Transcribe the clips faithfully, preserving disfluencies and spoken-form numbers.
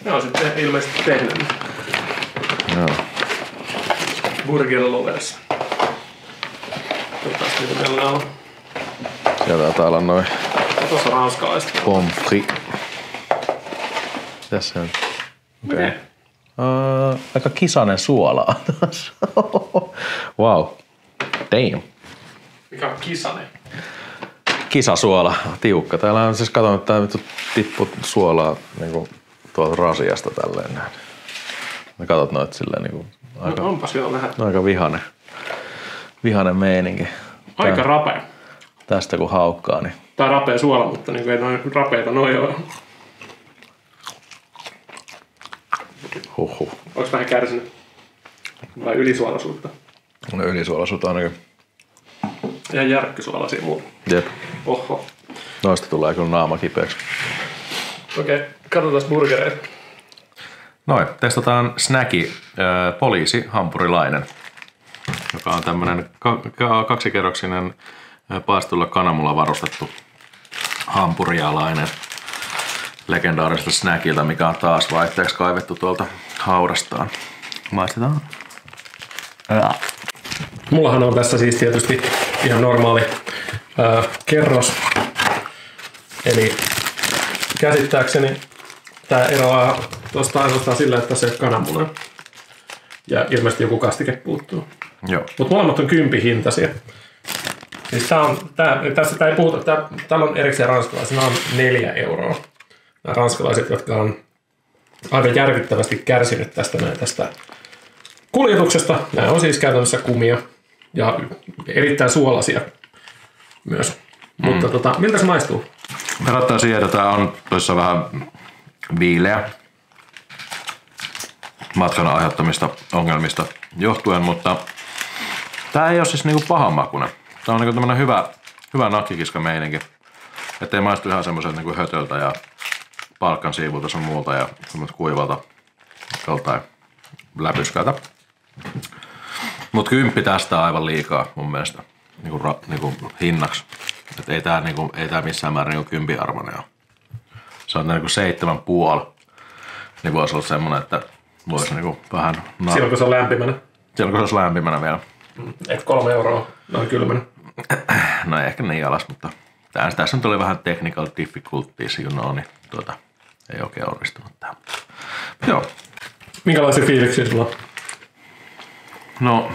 Ne on sitten ilmeisesti tehnyt. Joo. Burger Lovers. Katsotaan mitä meillä on. Sieltä taitaa olla noin Tuossa ranskalaiset. pommes frites. Tässä on. Okei. Okay. Uh, aika kisainen suolaa taas. Wow. Damn. Mikä on kisanen? Kisasuola. Tiukka. Täällä on siis katsonut, että tää vittu tippuu suolaa niinku tuolta rasiasta tälleen näin. Mä katsot noit silleen niinku aika, no, onpas joo vähän. aika vihanen. Vihanen meininki. Aika Tää, rapea. tästä kun haukkaa, niin... Tää on rapea suola, mutta niinku ei noin rapeita noin ole. Huhhuh. Onks vähän kärsinyt? Vai ylisuolaisuutta? No ylisuolaisuutta ainakin. Ihan järkkysuolaisia muuta. Jep. Oho. Noista tulee kyllä naama kipeäksi. Okei, okay, katsotaan burgereita. Noin, testataan snacki äh, poliisi hampurilainen, joka on tämmönen ka- ka- kaksikerroksinen äh, paastolla kananmulla varustettu hampurialainen legendaarisesta snackilta, mikä on taas vaihteeksi kaivettu tuolta haudastaan. Maistetaan. Ja. Mullahan on tässä siis tietysti ihan normaali ää, kerros. Eli käsittääkseni tää eroaa tuosta ainoastaan sillä, että tässä ei ole kananmunaa. Ja ilmeisesti joku kastike puuttuu. Joo. Mut molemmat on kympi hintaisia. Siis tää on, tää, tässä tää ei puhuta, tää, täällä on erikseen ranskalaisia, nämä on neljä euroa. Nämä ranskalaiset, jotka on aika järkyttävästi kärsinyt tästä, näin, tästä kuljetuksesta. Nämä on siis käytännössä kumia ja erittäin suolaisia myös. Mm. Mutta tota, miltä se maistuu? Verrattuna siihen, että tää on toissa vähän viileä matkan aiheuttamista ongelmista johtuen, mutta tää ei ole siis niinku pahan makuinen. Tää on niinku tämmönen hyvä, hyvä nakkikiska meininki. Ettei maistu ihan semmoiselta niinku hötöltä ja palkkan siivulta sun muulta ja kuivalta joltain läpyskältä. Mut kymppi tästä on aivan liikaa mun mielestä niinku, ra, niinku hinnaksi. Et ei tää, niinku, ei tää missään määrin niinku kympin arvoinen ole. Se on niinku seitsemän puoli. Niin voisi olla semmonen, että voisi niinku vähän... Na- Silloin kun se on lämpimänä. Silloin kun se olisi lämpimänä vielä. Et kolme euroa noin kylmänä. No ei ehkä niin alas, mutta tässä, tässä nyt oli vähän technical difficulties, you know, niin tuota, ei oikein onnistunut tää. Joo. Minkälaisia fiiliksiä sulla on? No,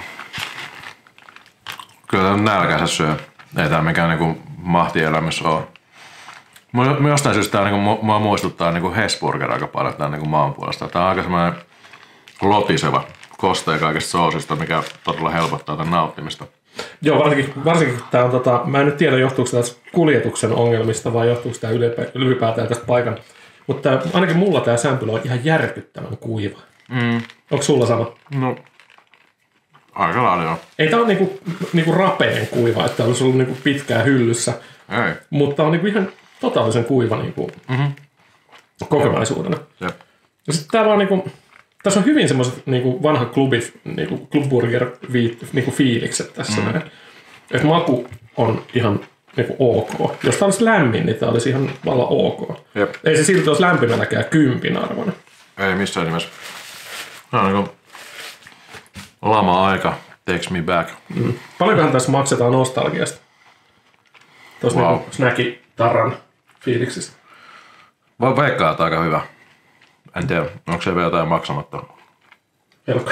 kyllä tämä nälkänsä syö. Ei tää mikään niinku mahtielämys ole. Mä jostain syystä tää niinku, mua muistuttaa niinku Hesburger aika paljon tää niinku maan puolesta. Tää on aika semmoinen lotiseva kostea kaikesta soosista, mikä todella helpottaa tämän nauttimista. Joo, varsinkin, varsinkin tää on tota, mä en nyt tiedä johtuuko tästä kuljetuksen ongelmista vai johtuuko tää ylipäätään tästä paikan. Mutta ainakin mulla tää sämpylä on ihan järkyttävän kuiva. Mm. Onko sulla sama? No, aika lailla joo. Ei tää ole niinku, niinku rapeen kuiva, että olisi ollut niinku pitkään hyllyssä. Ei. Mutta on niinku ihan totaalisen kuiva niinku Mm-hmm. kokonaisuutena. Jep. Ja sitten tää vaan niinku, tässä on hyvin semmoiset niinku vanhat klubit, niinku Clubburger niinku fiilikset tässä. Mm. Että maku on ihan niinku ok. Jos tää olisi lämmin, niin tää olisi ihan vallan ok. Jep. Ei se silti olisi lämpimänäkään kympin arvona. Ei missään nimessä. No niinku lama-aika takes me back. Mm. Paljonkohan tässä maksetaan nostalgiasta? Tuossa wow. Niinku snacki-tarran fiiliksistä. Vaan veikkaa, että aika hyvä. En tiedä, onko se vielä jotain maksamatta? Helkka.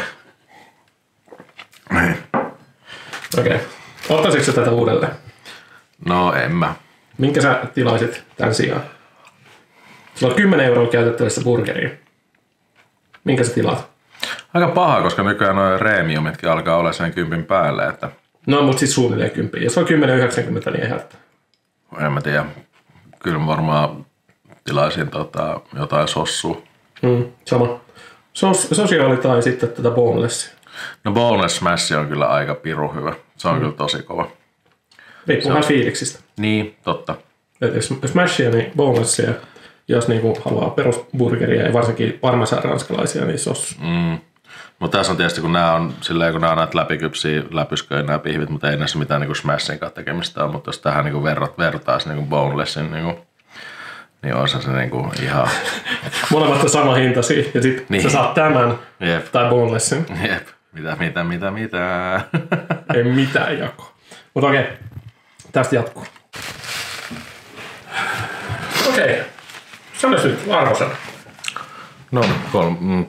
Ei. Okei. Okay. Ottaisitko sä tätä uudelleen? No en mä. Minkä sä tilaisit tämän sijaan? Sulla on kymmenen euroa käytettävissä burgeriin. Minkä sä tilaat? Aika paha, koska nykyään noin reemiumitkin alkaa olla sen kympin päälle, että... No, mutta siis suunnilleen kymppiä. Jos on kymmenen yhdeksänkymmentä, niin ei haittaa. En mä tiedä. Kyllä mä varmaan tilaisin tota, jotain sossua. Mm, sama. Sos, sosiaali tai sitten tätä bonelessia. No boneless smash on kyllä aika piru hyvä. Se on mm. kyllä tosi kova. Riippuu vähän fiiliksistä. Niin, totta. Et jos smashia, niin bonelessia. Jos niinku haluaa perusburgeria ja varsinkin parmesan ranskalaisia, niin sossu. Mm. Mutta tässä on tietysti, kun nämä on silleen, kun nämä on näitä läpikypsiä läpysköjä nämä pihvit, mutta ei näissä mitään niinku smashin kanssa tekemistä ole. Mutta jos tähän niinku verrat, vertaisi niinku bonelessin, niinku, niin on se niinku ihan... Molemmat on sama hintaisia ja sit niin. Sä saat tämän Jep. tai bonelessin. Jep. Mitä, mitä, mitä, mitä. Ei mitään jakoa. Mutta okei, tästä jatkuu. Okei, sanois nyt arvosana. No, kolme, mm,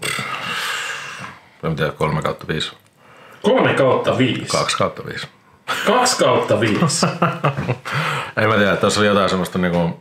en tiedä, kolme kautta viisi. Kolme kautta viisi. Kaksi kautta viisi. Kaksi kautta viisi. Ei mä tiedä, tuossa oli jotain semmoista niinku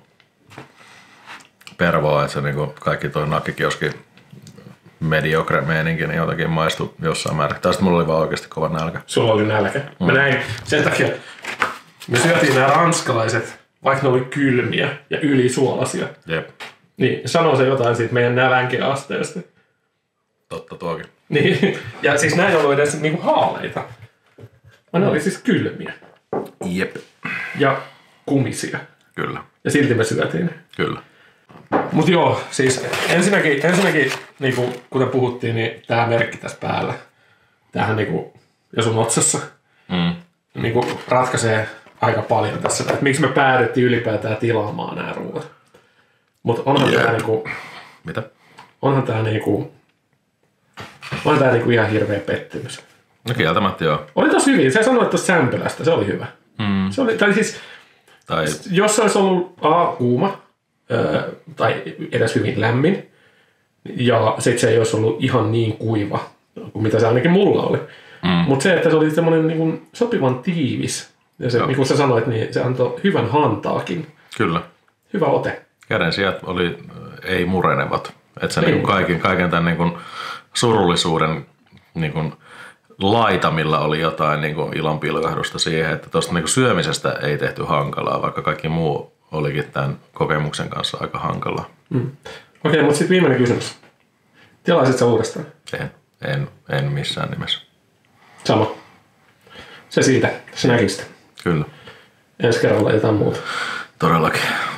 pervoa, että se niinku kaikki toi nakkikioski mediocre meininki, niin jotakin maistui jossain määrin. Tästä mulla oli vaan oikeasti kova nälkä. Sulla oli nälkä. Mm. Mä näin sen takia, me syötiin nämä ranskalaiset, vaikka ne oli kylmiä ja ylisuolaisia. Jep. Niin, sanoo se jotain siitä meidän nälänkeasteesta. Totta tuokin. Niin, ja siis näin oli edes niinku haaleita. Vaan ne oli siis kylmiä. Jep. Ja kumisia. Kyllä. Ja silti me syötiin. Kyllä. Mut joo, siis ensinnäkin, ensinnäkin niinku, kuten puhuttiin, niin tää merkki tässä päällä. Tämähän niinku, ja sun otsassa, Mm. niinku, ratkaisee aika paljon tässä. Että miksi me päädyttiin ylipäätään tilaamaan nämä ruuat. Mut onhan Yeah. tää niinku... Mitä? Onhan tää niinku... Onhan tää niinku ihan hirveä pettymys. No kieltämättä joo. Oli tossa hyvin. Sä sanoit tosta sämpylästä. Se oli hyvä. Mm. Se oli, tai siis, Tai... jos se olisi ollut A, kuuma, öö, tai edes hyvin lämmin, ja sit se ei olisi ollut ihan niin kuiva, kuin mitä se ainakin mulla oli. Mm. Mutta se, että se oli semmoinen niin kuin sopivan tiivis, ja se, niin kuin sä sanoit, niin se antoi hyvän hantaakin. Kyllä. Hyvä ote. Käden sijat oli ei murenevat. Että se niin kaiken, kaiken tämän niin kuin surullisuuden niin kuin laitamilla oli jotain niin kuin ilonpilkahdusta siihen, että tuosta niin kuin syömisestä ei tehty hankalaa, vaikka kaikki muu olikin tämän kokemuksen kanssa aika hankalaa. Mm. Okei, okay, mutta sitten viimeinen kysymys. Tilaisit sä uudestaan? En, en, en missään nimessä. Sama. Se siitä. Se näkistä. Kyllä. Ensi kerralla jotain muuta. Todellakin.